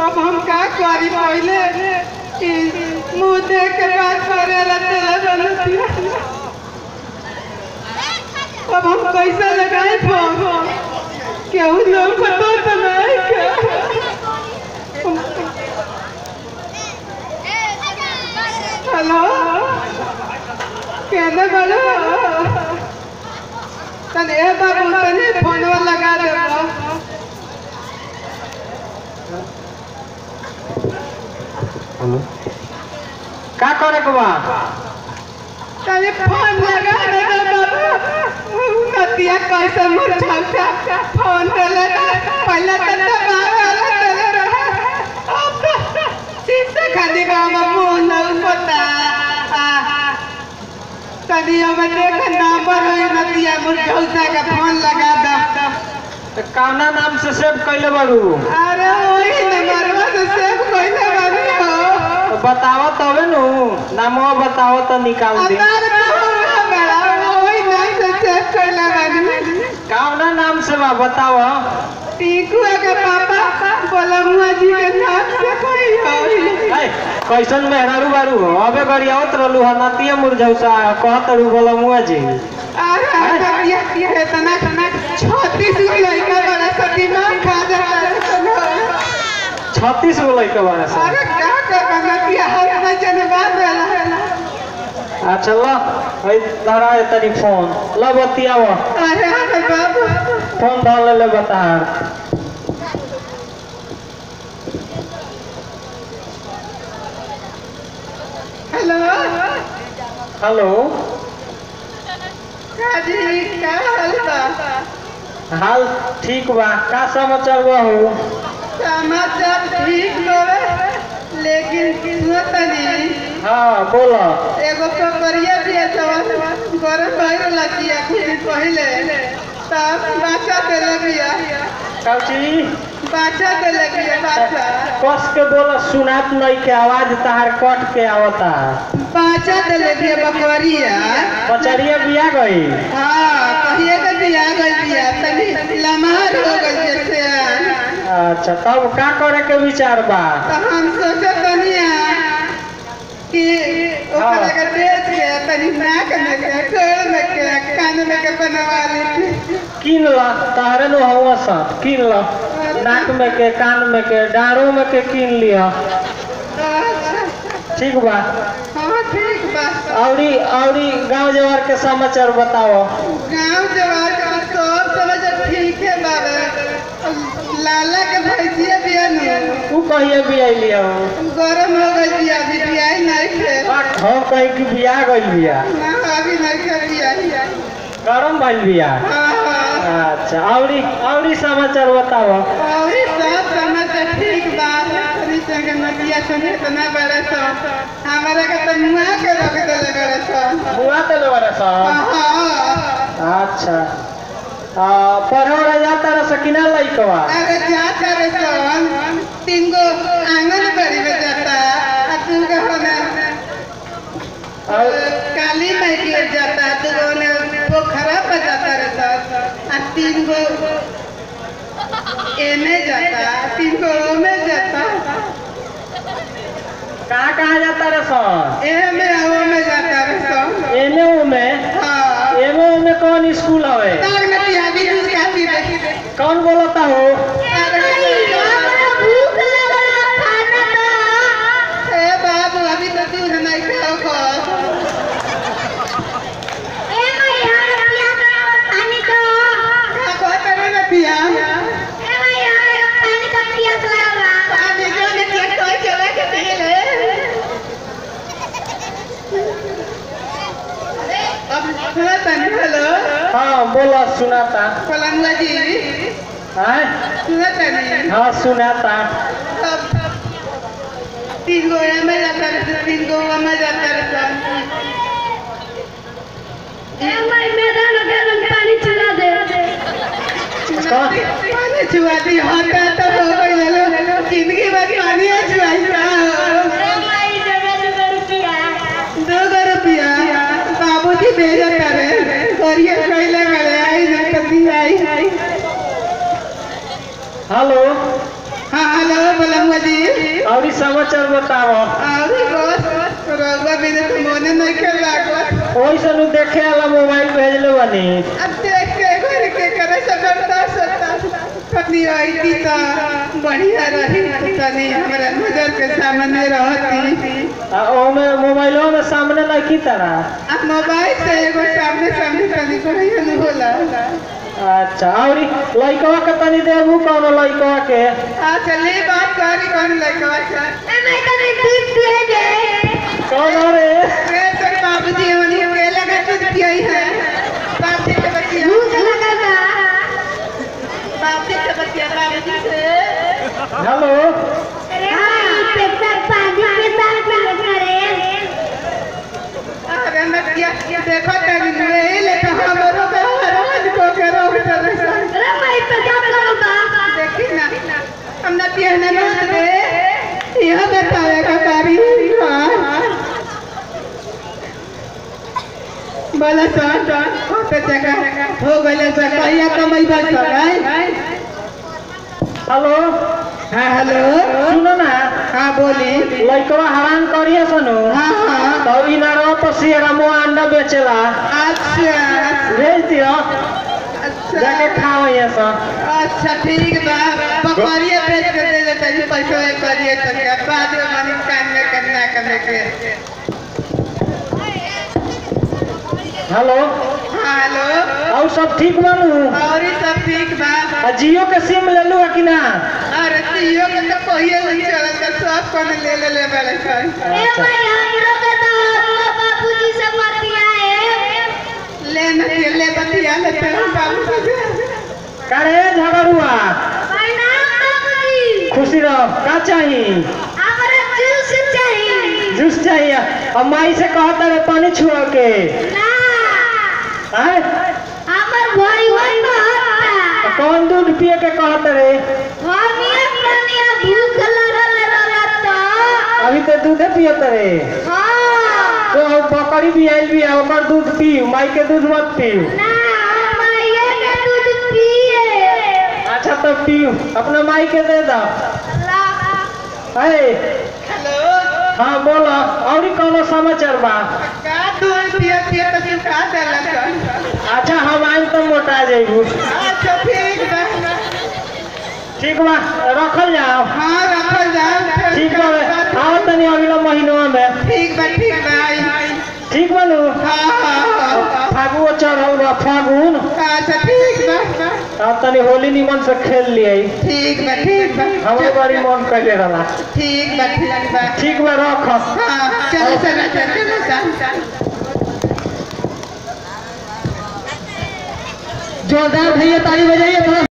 अब हम का करी पहले कि मुंह देख के बात करे ला तेरा बनतिया अब हम कैसे लगाए फोन केहू लोग को तो नहीं के हेलो केने बोलो तने ए बाबू तने फोनवा लगा दे हेलो का करे के बा तने फोन लगा दे बाबू नतिया कैसे मुरझाता फोन देले पहले तो मारा देले रहा अब शीशे खाली का फोन नहीं पता तनी अब देख नंबर होई नतिया मुरझाता का फोन लगा दे कौना नाम से सेव कैले बारू अरे वही नंबरवा से सेव कैले बारू तो बताओ तबे नु नामवा बताओ तो निकाल दे कौना नाम से बा बताओ टीकू के पापा बोलमुआ जी के नाम से कोई कैसन मेहरारू बारू हो अबे गरियावत रहलू ह नतिया मुरझौसा कहत रहू बोलमुआ जी अरे इतना 36 लड़का बड़ा सा दिमाग खा जाता 36 गो लड़का बड़ा सा अरे क्या कर नतिया हाथ में जनवा देला अच्छा ला भाई धरा है तनी फोन ला बतियाओ अरे बाबू फोन डाल ले बता हेलो हेलो काजी क्या हाल बा हाल ठीक बा का समाचार बा हो समाचार ठीक बावे लेकिन सुनतनी हाँ बोला एगो पकड़िया दिया जवान गरम भइल लगिया कुछ दिन पहले तब बाचा देले बिया काची बाचा देले बिया बाचा कस के बोला सुनात नहीं के आवाज तहार कट के आवता बाचा देले बिया बकरिया बचरिया बिया गई हां कहिए के बिया गई बिया तनी लमहर हो गई जैसे अच्छा तब का करे के विचार बा तो हम सोचे तनिया कि ओकरा के बेच के तनी नाक में के कोड़ में के कान में के बनवा ली किन ला तारे नो हवा सा किन ला नाक में के कान में के डारों में के किन लिया ठीक बा हाँ ठीक बा औरी गांव जवार के समाचार बताओ गांव जवार के सब समाचार ठीक है बाबा लाला के भैंसिया बिया नु तू कहिए बिया लिया गरम हो गई बिया अभी बिया नहीं थे हम कहीं की बिया गई बिया ना अभी नहीं थे बिया गरम भइल बिया अच्छा औरी समाचार बताओ और सब समाचार ठीक बा अभी संग नदिया सुने इतना बड़ा सा हमारा के तो मुआ के रख देले बड़ा सा बुआ तेले बड़ा सा अच्छा पढ़े जाता रह सकिना लइकवा अरे जाता रे सोन 3 गो आंगनबाड़ी में जाता आ 2 गो होने काली माई की ओर जाता 2 गो ने पोखरा पे जाता रे सब आ 3 गो एने जाता 3 गो में जाता कहाँ जाता रह सन ए में आओ में जाता रे सब एने में हां एमे में कौन स्कूल हवे तार में अभी दूध खाती देखी कौन बोलता हो भूख लगा खाना दो ए बाबू अभी तो दूध नहीं खाओ को ए मैया पिया पानी दो का कहत रे न पिया ए मैया पानी का पिया लगा पानी जो ने पिया कोई चला के पी ले अब सुना तनी हेलो हाँ बोला सुनाता पलंगवा जी हैं सुना तनी हाँ सुनाता 3 गो में जाता रे 3 गो में जाता रे ए मैं मैदान के पानी चला दे पानी छुआ दी होता तो हो गई ले जिंदगी भर पानी छुआई दो रुपया बाबूजी भेजा करे करिए कहले करे आई न कभी आई हेलो हाँ हेलो बोला बाबा जी और समाचार बताओ। अरे बस रोगा बिना तो मोने नहीं खेल लागत ओई सनु देखे वाला मोबाइल भेजले बनी। अब देख के घर के करे सकता कनी आई ता बढ़िया रही तनी हमरा नजर के सामने रहती ओमे मोबाइलो में सामने नहीं की तरह। अब मोबाइल से एगो सामने सामने तनी बढ़िया न होला। अच्छा और लइकवा के तनी देबू कौन लइकवा के। चले बात करी कौन लइकवा के मैं तनी दूध पिए दे कौन रे रे तो बाबूजी हमनी के लगा दूध पिए है बाबूजी के बच्चिया दूध लगा बा बाबूजी के बच्चिया बाबूजी से हेलो हां पेट पानी के साथ पिए करे। अरे मतिया देखो तनी ले ले तो हमरो के रोज को के रोग चले अरे मैं पे काम करो बा देखी ना हम ना पिए ना दे यह बताएगा बारी बोला सर होते जगह हो गए कहिया कमाई बस हेलो हाँ हेलो सुनो ना। हाँ बोली लइकवा हरान करिए सनु। हाँ हाँ तो ई ना रो तो सियरा मो अंडा बेचेला। अच्छा भेज दियो अच्छा जाके खाओ ये सब। अच्छा ठीक बा बकरिया बेच के दे देता जी पैसा करिए तो क्या बाद में मनी काटने करना करने के। हेलो हाँ हेलो और सब ठीक बानू। और सब ठीक बा जियो के सिम ले लू कि ना। अरे जियो के तो कहिए नहीं चलत सब कोन ले बड़े ए भाई हमरो के तो बाबूजी से बतिया है ले न ले बतिया ले तो बाबूजी करे झगड़ुआ प्रणाम बाबूजी। खुशी रहो का चाहिए। हमरा जूस चाहिए। जूस चाहिए और माई से कहता रे पानी छुआ के। ना हैं हमर भाई कहता कौन दूध पिए के कहता रे। हमिया कनिया भूख लगल रहत अभी तो दूध पियत रे। हां तो बकरी भी आइल भी है ओकर दूध पी माई के दूध मत पी। ना माइया के दूध पिए। अच्छा तो पी अपने माई के दे दो। है हेलो हाँ बोलो और कौन समाचार बा। का दूध पिए पिए तो चुका देलक। अच्छा हम आइल तो मोटा जाइबू। अच्छा ठीक बा रखल जाओ। हाँ रखल जाओ ठीक बा आओ तनी अगला महीना में। ठीक बा ठीक बा नु। हाँ फागुन चढ़ल बा फागुन। अच्छा ठीक बा अब तनी होली निमन से खेल लिए। ठीक बा हमारे बड़ी मन कैले रहा। ठीक बा ठीक बा रख। हाँ चलो चलो जोरदार भैया ताली बजाइए थोड़ा।